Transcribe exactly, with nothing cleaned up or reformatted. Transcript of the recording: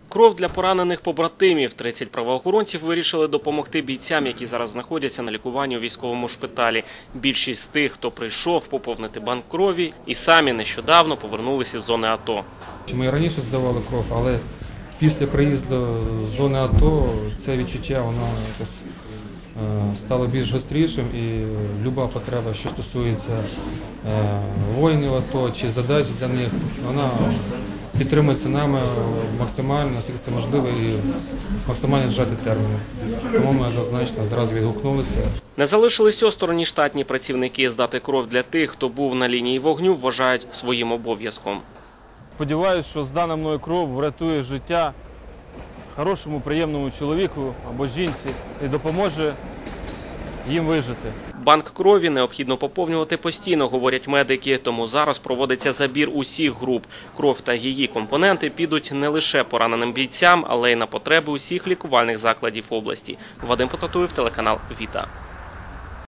Кров для поранених побратимів. тридцять правоохоронців вирішили допомогти бійцям, які зараз знаходяться на лікуванні у військовому шпиталі. Більшість з тих, хто прийшов поповнити банк крові, і самі нещодавно повернулися з зони АТО. Ми і раніше здавали кров, але після приїзду з зони АТО це відчуття воно якось стало більш гострішим, і люба потреба, що стосується воїнів АТО чи задач для них, вона підтримується нами максимально, наскільки це можливо, і максимально зжати терміни. Тому ми однозначно зразу відгукнулися. Не залишились осторонь штатні працівники. Здати кров для тих, хто був на лінії вогню, вважають своїм обов'язком. Сподіваюсь, що здана мною кров врятує життя хорошому, приємному чоловіку або жінці і допоможе їм вижити. Банк крові необхідно поповнювати постійно, говорять медики, тому зараз проводиться забір усіх груп. Кров та її компоненти підуть не лише пораненим бійцям, але й на потреби усіх лікувальних закладів області. Вадим Потатуєв, телеканал «Віта».